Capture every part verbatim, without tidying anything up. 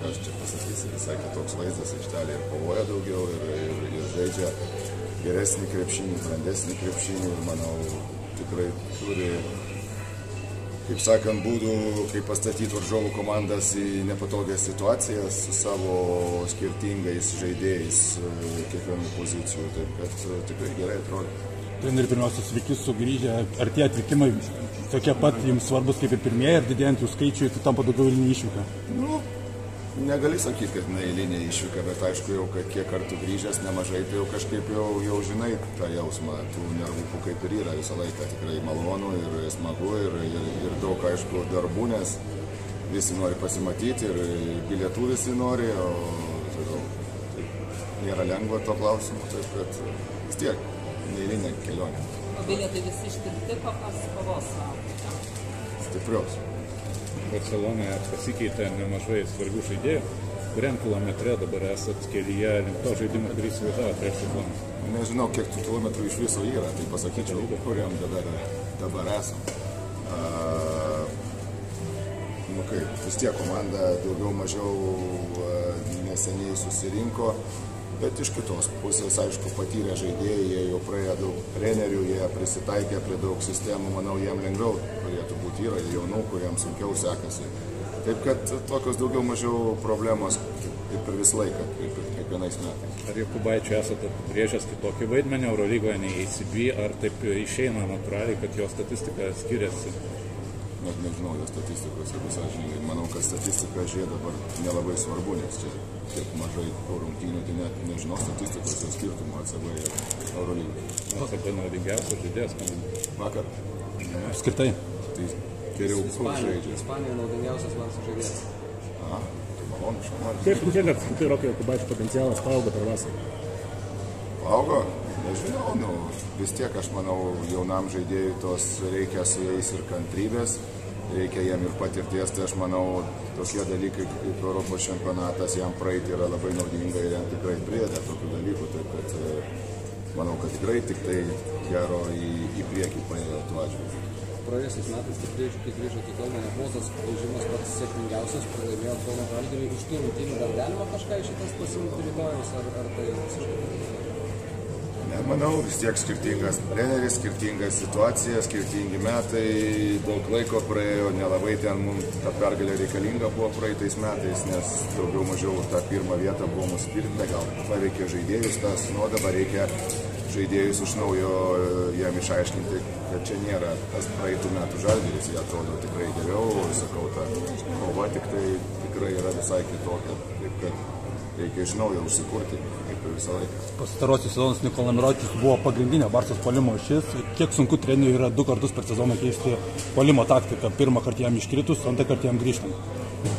kas čia pasakysi, visai kitoks vaizdas, aikštelė ir kovoja daugiau, ir, ir, ir žaidžia geresnį krepšinį, brandesnį krepšinį, ir manau, tikrai turi, kaip sakant, būdų, kaip pastatyti varžovų komandas į nepatogias situacijas su savo skirtingais žaidėjais kiekvienų pozicijų, taip kad tikrai gerai atrodo. Treneri, pirmiausia, sveiki sugrįžę. Ar tie atvykimai tokie pat jums svarbus kaip ir pirmieji, ar didėjant jų skaičiui, tai tampa daugiau eilinė išvyka? Nu, negali sakyti, kad ne eilinė išvyka, bet aišku, jau kiek kartų grįžęs nemažai, tai jau kažkaip jau, jau žinai tą jausmą, tų nervų kaip ir yra visą laiką tikrai malonu ir smagu ir, ir, ir daug, aišku, darbų, nes visi nori pasimatyti ir bilietų visi nori, o tai, tai, nėra lengva to klausimu, taip kad vis tiek. Neįlinė kelionė. O bilietai visi ištirti, kokios kovos laukia? Stiprios. Barcelonoje pasikeitė nemažai svarbių žaidėjų. Kuriam kilometre dabar esat kelyje link to žaidimo, kurį įsivaizdavo prieš sezoną? Nežinau, kiek tų kilometrų iš viso yra, tai pasakyčiau, kuriam dabar, dabar esam. Uh, nu kaip, vis tiek komanda daugiau mažiau uh, neseniai susirinko. Bet iš kitos pusės, aišku, patyrę žaidėjai, jie jau praėjo daug trenerių, jie prisitaikė prie daug sistemų, manau, jiem lengviau turėtų būti, yra jaunų, kuriems sunkiau sekasi. Taip kad tokios daugiau mažiau problemos kaip ir visą laiką, kaip ir kiekvienais metais. Ar Jokubaičiui esate brėžęs kitokį vaidmenį Eurolygoje nei A C B, ar taip išeina natūraliai, kad jo statistika skiriasi? Net nežinau jo statistikos, jeigu sąžininkai. Manau, kad statistika žiūrė dabar nelabai svarbu, nes čia tiek mažai rungtynių, tai net nežinau statistikos ir skirtumų A C B ir Eurolygoje. A C B naudingiausias žaidėjas, man vakar. Apskritai. Tai geriau kur žaidžia. Ispanija naudingiausias man žaidėjas. Aha, tai malonu, šamal. Kaip kiek apskritai Roko Jokubaičio potencialas paaugo per vasarą? Paaugo? Nežinau, nu, vis tiek aš manau, jaunam žaidėjui tos reikia su jais ir kantrybės, reikia jam ir patirties, tai aš manau, tokie dalykai kaip Europos čempionatas jam praeiti yra labai naudinga ir jam tikrai prideda tokių dalykų, taip kad manau, kad tikrai tik tai gero į, į priekį paėjo tuo atžvilgiu. Praėjusiais metais tikrai, kai grįžo iki Kauno, nebuvo tas žaidimas pats sėkmingiausias, pralaimėjo Kauno Žalgiriui. Iš tų rungtynių dar galima kažką iš šitas pasiimti rytojus, ar, ar tai visiškai? Manau, vis tiek skirtingas treneris, skirtinga situacija, skirtingi metai, daug laiko praėjo, nelabai ten mums ta pergalė reikalinga buvo praeitais metais, nes daugiau mažiau tą pirmą vietą buvo mūsų pirmė, gal paveikė žaidėjus tas, nu dabar reikia žaidėjus iš naujo jam išaiškinti, kad čia nėra tas praeitų metų Žalgiris, jie atrodo tikrai geriau, sakau, ta kova tik tai tikrai yra visai kitokia, taip kad reikia iš naujo užsikurti, kaip ir visą laiką. Pastarosius sezonus Nikola Mirotičius buvo pagrindinė Barsos puolimo ašis. Kiek sunku treneriui yra du kartus per sezoną keisti puolimo taktiką? Pirmą kartą jam iškritus, antrą kartą jam grįžtant.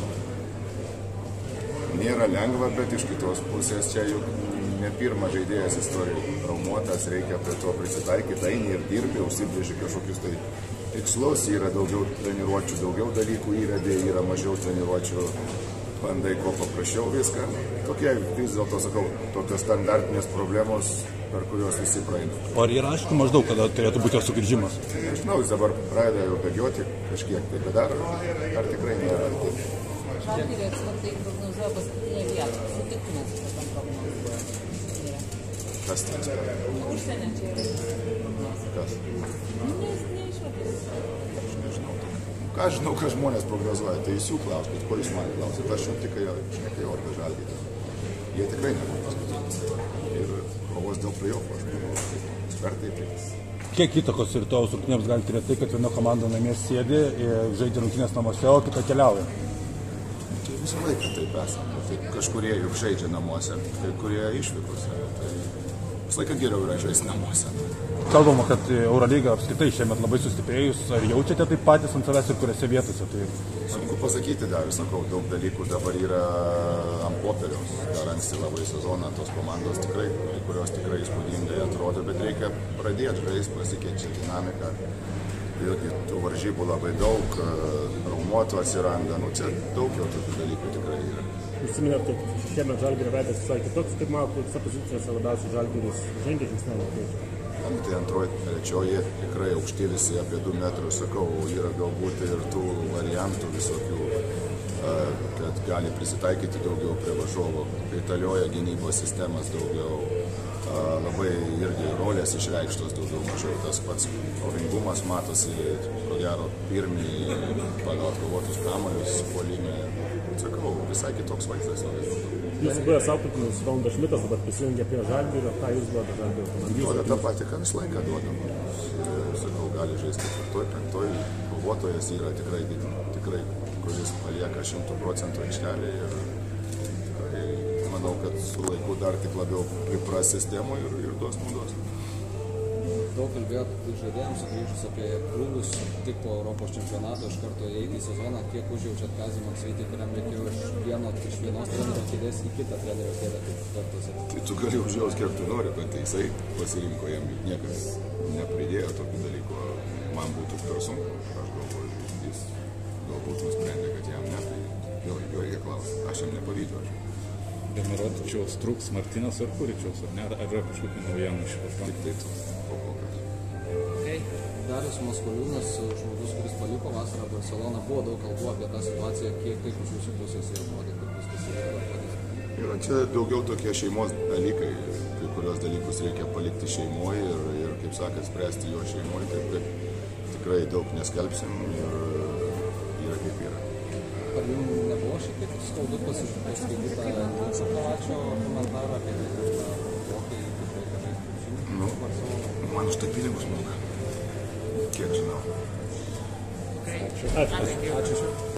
Nėra lengva, bet iš kitos pusės čia juk ne pirmas žaidėjas istorijoje traumuotas, reikia prie to prisitaikyti, eini ir dirbi, užsibrėži kažkokius tai tikslus, yra daugiau treniruočių, daugiau dalykų įvedė, yra mažiau treniruočių. Bandai kuo paprasčiau viską. Tokie vis dėlto, sakau, tokios standartinės problemos, per kuriuos visi praeina. O ar yra aišku maždaug, kada turėtų būti jo sugrįžimas? Nežinau, jis dabar pradeda jau bėgioti kažkiek, tai bet dar, dar tikrai nėra. Žalgirio ekspertai prognozuoja paskutinę vietą. Sutiktumėt su tokiam prognozuoja? Kas tai ekspertai? Užsienio čia yra. Kas? Nu, neišvadys. Aš nežinau. Ką aš žinau, ką žmonės prognozuoja, tai jūs jų klauskit, ko jūs man klausit, aš jums tik šnekėjau apie Žalgirį. Jie tikrai nebuvo paskutinį. Ir kovos dėl play-offo, aš manau, ekspertai tai. Kiek įtakos rytojaus rungtynėms gali turėti tai, kad viena komanda namie sėdi, žaidžia rungtynės namuose, o kita keliauja? Tai visą laiką taip esame. Tai kažkurie juk žaidžia namuose, kai kurie išvykose. Tai visą laiką geriau yra žaisti namuose. Kalbama, kad Eurolyga apskritai šiemet labai sustiprėjus. Ar jaučiate taip patys ant savęs ir kuriuose vietose? Tai... Sunku pasakyti dar, sakau, daug dalykų dabar yra ant popieriaus. Dar anksti labai sezoną tos komandos tikrai, kurios tikrai įspūdingai atrodo, bet reikia pradėti žaisti, pasikeičia dinamika. Vėlgi, tų varžybų labai daug, traumuotų atsiranda, nu čia daug jau tokių dalykų tikrai yra. Užsiminėt, kad šiemet Žalgirio veidas visai kitoks, kaip matote, visą poziciją labiausiai Žalgiris žengia žingsnelį. Tai antroji, trečioji, tikrai aukšti visi apie du metrus, sakau, yra galbūt ir tų variantų visokių. kad gali prisitaikyti daugiau prie varžovo, kaitalioja gynybos sistemas daugiau, labai irgi rolės išreikštos daugiau mažiau, tas pats kovingumas matosi, ko gero, pirmį pagal atkovotus kamuolius puolime, sakau, visai kitoks vaizdas. Jūsų buvęs auklėtinis Valdas Šmitas dabar prisijungė prie Žalgirio, ką jūs duoda Žalgirio? Duoda tą patį, ką visą laiką duodam. Sakau, gali žaisti ketvirtoj, penktoj, kovotojas yra tikrai, tikrai, kuris palieka šimtų procentų aikštelį ir tikrai manau, kad su laiku dar tik labiau pripras sistemų ir, ir duos naudos. Daug kalbėjot žaidėjams sugrįžus apie krūvius tik po Europos čempionato iš karto įeiti į sezoną, kiek užjaučiat Kazį Maksvytį, kuriam reikėjo iš, vieno, iš vienos trenerio kėdės į kitą trenerio kėdę kaip kartuose. Tai tu gali užjaus kiek tu nori, bet jisai pasirinko, jam niekas nepridėjo tokių dalykų, man būtų per sunku, aš galvoju, jis galbūt nusprendė, kad jam ne, tai jo, jo reikia klausti, aš jam nepavydžiu. Be Mirotičiaus trūks Martynas Arpuričiaus, ar ne? Ar yra kažkokių naujienų iš šio? Tik tai tu, po kol kas. Okay. Darius Maskoliūnas, žmogus, kuris paliko vasarą Barceloną, buvo daug kalbų apie tą situaciją, kiek taip iš jūsų pusės ir atrodė, kaip viskas yra. Ir čia daugiau tokie šeimos dalykai, kai kurios dalykus reikia palikti šeimoje ir, ir, kaip sakant, spręsti jo šeimoje, taip kad tikrai daug neskelbsim ir yra kaip yra. Ar jums nebuvo šiek tiek skaudu pasiskaityti tą Vinco Kalačio komentarą apie tai, kad blokai tikrai kažkai žinių? Nu, man už tai pinigus moka. Kiek žinau. Okay. Ačiū. Ačiū.